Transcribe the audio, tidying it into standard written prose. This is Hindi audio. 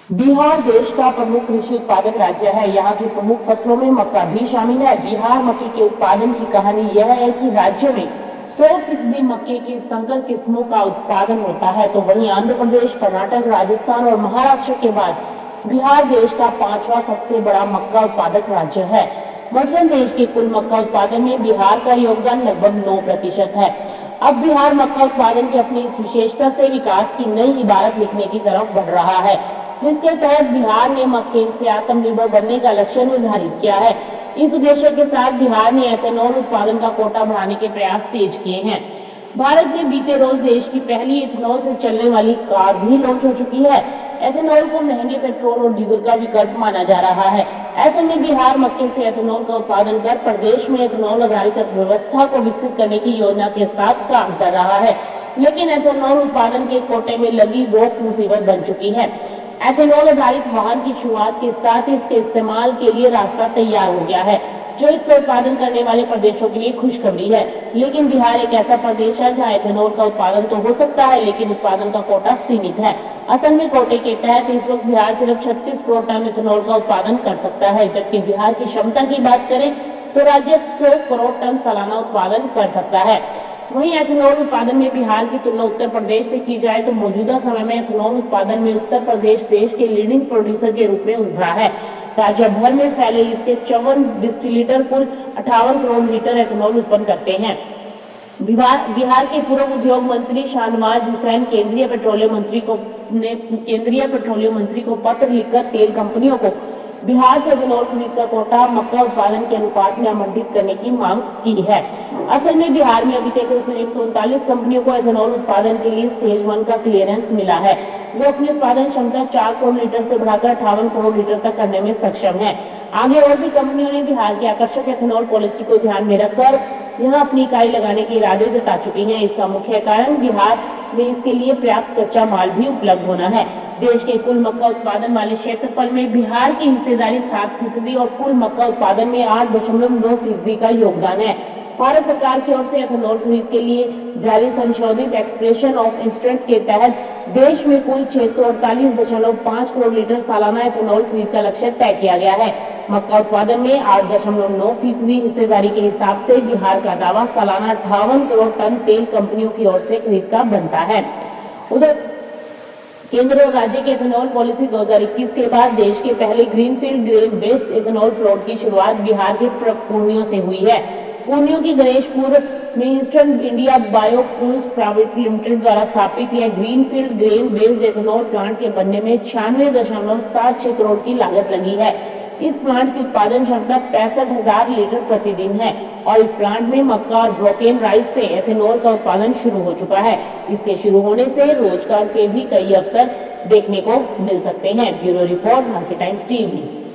बिहार देश का प्रमुख कृषि उत्पादक राज्य है। यहाँ की प्रमुख फसलों में मक्का भी शामिल है। बिहार मक्के के उत्पादन की कहानी यह है कि राज्य में 100% मक्के की संकर किस्मों का उत्पादन होता है, तो वहीं आंध्र प्रदेश, कर्नाटक, राजस्थान और महाराष्ट्र के बाद बिहार देश का 5वां सबसे बड़ा मक्का उत्पादक राज्य है। मसलन देश के कुल मक्का उत्पादन में बिहार का योगदान लगभग 9% है। अब बिहार मक्का उत्पादन की अपनी इस विशेषता से विकास की नई इबारत लिखने की तरफ बढ़ रहा है, जिसके तहत बिहार ने मक्के से आत्मनिर्भर बनने का लक्ष्य निर्धारित किया है। इस उद्देश्य के साथ बिहार ने एथेनॉल उत्पादन का कोटा बढ़ाने के प्रयास तेज किए हैं। भारत में बीते रोज देश की पहली एथेनॉल से चलने वाली कार भी लॉन्च हो चुकी है। एथेनॉल को महंगे पेट्रोल और डीजल का विकल्प माना जा रहा है। ऐसे में बिहार मक्के से एथेनॉल का उत्पादन कर प्रदेश में एथेनॉल आधारित अर्थव्यवस्था को विकसित करने की योजना के साथ काम कर रहा है। लेकिन एथेनॉल उत्पादन के कोटे में लगी रोक मुसीबत बन चुकी है। एथेनॉल आधारित वाहन की शुरुआत के साथ इसके इस्तेमाल के लिए रास्ता तैयार हो गया है, जो इसका उत्पादन करने वाले प्रदेशों के लिए खुशखबरी है। लेकिन बिहार एक ऐसा प्रदेश है जहां एथेनॉल का उत्पादन तो हो सकता है, लेकिन उत्पादन का कोटा सीमित है। असल में कोटे के तहत इस वक्त बिहार सिर्फ 36 करोड़ टन एथेनॉल का उत्पादन कर सकता है, जबकि बिहार की क्षमता की बात करें तो राज्य 100 करोड़ टन सालाना उत्पादन कर सकता है। वहीं एथेनॉल उत्पादन में बिहार की तुलना उत्तर प्रदेश से की जाए तो मौजूदा समय में एथेनॉल उत्पादन में उत्तर प्रदेश देश के लीडिंग प्रोड्यूसर के रूप में उभरा है। राज्य भर में फैले इसके 54 डिस्टिलेटर कुल 58 करोड़ लीटर एथेनॉल उत्पन्न करते हैं। बिहार के पूर्व उद्योग मंत्री शाहनवाज हुसैन केंद्रीय पेट्रोलियम मंत्री को पत्र लिखकर तेल कंपनियों को बिहार से एथेनॉल खरीद का कोटा मक्का उत्पादन के अनुपात में आवंटित करने की मांग की है। असल में बिहार में अभी तक 139 कंपनियों को एथेनॉल उत्पादन के लिए स्टेज 1 का क्लियरेंस मिला है, जो अपनी उत्पादन क्षमता 4 करोड़ लीटर से बढ़ाकर 58 करोड़ लीटर तक करने में सक्षम है। आगे और भी कंपनियों ने बिहार की आकर्षक एथेनॉल पॉलिसी को ध्यान में रखकर यहाँ अपनी इकाई लगाने के इरादे जता चुकी हैं। इसका मुख्य कारण बिहार में इसके लिए पर्याप्त कच्चा माल भी उपलब्ध होना है। देश के कुल मक्का उत्पादन वाले क्षेत्रफल में बिहार की हिस्सेदारी 7% और कुल मक्का उत्पादन में 8.9% का योगदान है। भारत सरकार की ओर से एथेनॉल खरीद के लिए जारी संशोधित एक्सप्रेशन ऑफ इंस्टेंट के तहत देश में कुल 648.5 करोड़ लीटर सालाना एथेनॉल खरीद का लक्ष्य तय किया गया है। मक्का उत्पादन में 8.9% हिस्सेदारी के हिसाब से बिहार का दावा सालाना 58 करोड़ टन तेल कंपनियों की ओर से खरीद का बनता है। उधर केंद्र और राज्य की एथेनॉल पॉलिसी 2021 के बाद देश के पहले greenfield grain based ethanol plant की शुरुआत बिहार के पूर्णिया से हुई है। पूर्णिया की गणेशपुर में eastern India biofuels private limited द्वारा स्थापित यह greenfield grain based ethanol plant के बनने में 96.76 करोड़ की लागत लगी है। इस प्लांट की उत्पादन क्षमता 65,000 लीटर प्रतिदिन है और इस प्लांट में मक्का और ब्रोकेन राइस से एथेनॉल का उत्पादन शुरू हो चुका है। इसके शुरू होने से रोजगार के भी कई अवसर देखने को मिल सकते हैं। Bureau report, market times TV.